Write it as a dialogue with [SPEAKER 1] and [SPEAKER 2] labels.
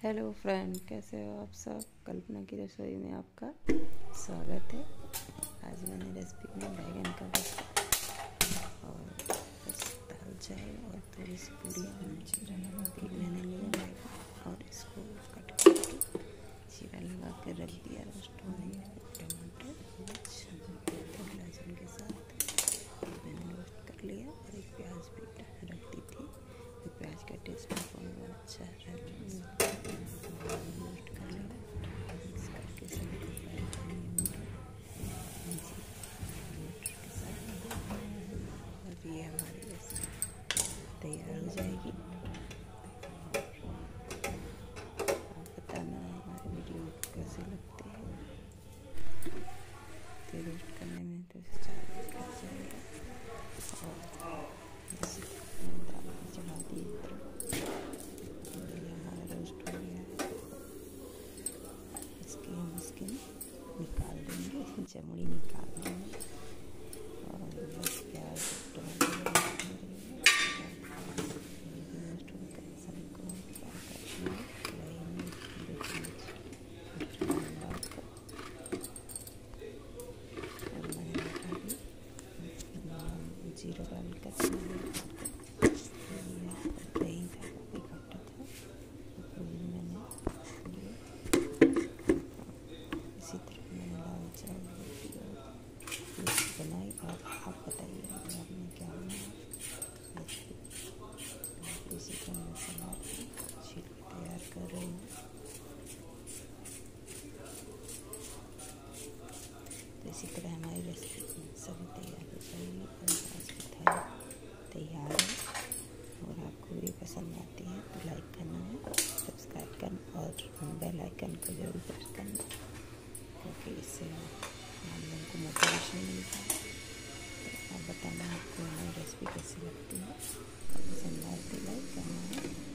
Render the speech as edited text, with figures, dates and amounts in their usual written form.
[SPEAKER 1] Hello friend, कैसे हो आप सब। कल्पना की रसोई में आपका स्वागत है। आज मैंने रेसिपी में बैगन का और बस दाल चाय और थोड़ी सी पूरी मैंने लिया बैगन और इसको कट करके चीरा लगा कर रख दिया रोस्ट होने में। टमाटर लहसुन के साथ मैंने रोस्ट कर लिया और एक प्याज भी रख दी थी। प्याज का टेस्ट बहुत अच्छा है। रोस्ट कर लिया, मिक्स करके सभी को फ्राई करनी मटर के साथ। और ये हमारी रेसिपी तैयार हो जाएगी। आप बताना हमारे वीडियो कैसे लगते हैं। तो रोस्ट करने में तो 4 मिनट लग जाएगा। और दाल चढ़ा दी, हमारा रोस्ट हो गया है। इसकी निकाल देंगे, इसकी चमड़ी निकाल देंगे और बस प्याज टमाटर रोस्ट होकर सभी को फ्राई करते हैं। कढ़ाई में 2 चम्मच डालकर और मैंने जीरा डालकर दही था, काफ़ी खट्टा था, मैंने इसी तरह मैंने दाल चावल रोटी और बनाई। और आप बताइए आपने क्या बनाया। इसी तरह मैं सलाद छील के तैयार कर रही हूँ। तो इसी तरह हमारी रेसिपी सभी तैयार हो जाएगी और आज की थाली तैयार है। और आपको वीडियो पसंद आती है तो लाइक करना है, सब्सक्राइब करना और बेल आइकन को जरूर प्रेस करना, क्योंकि इससे हम लोगों को मोटिवेशन मिलता है। तो आप बताना आपको हमारी रेसिपी कैसी लगती है। पसंद आए तो लाइक करना है।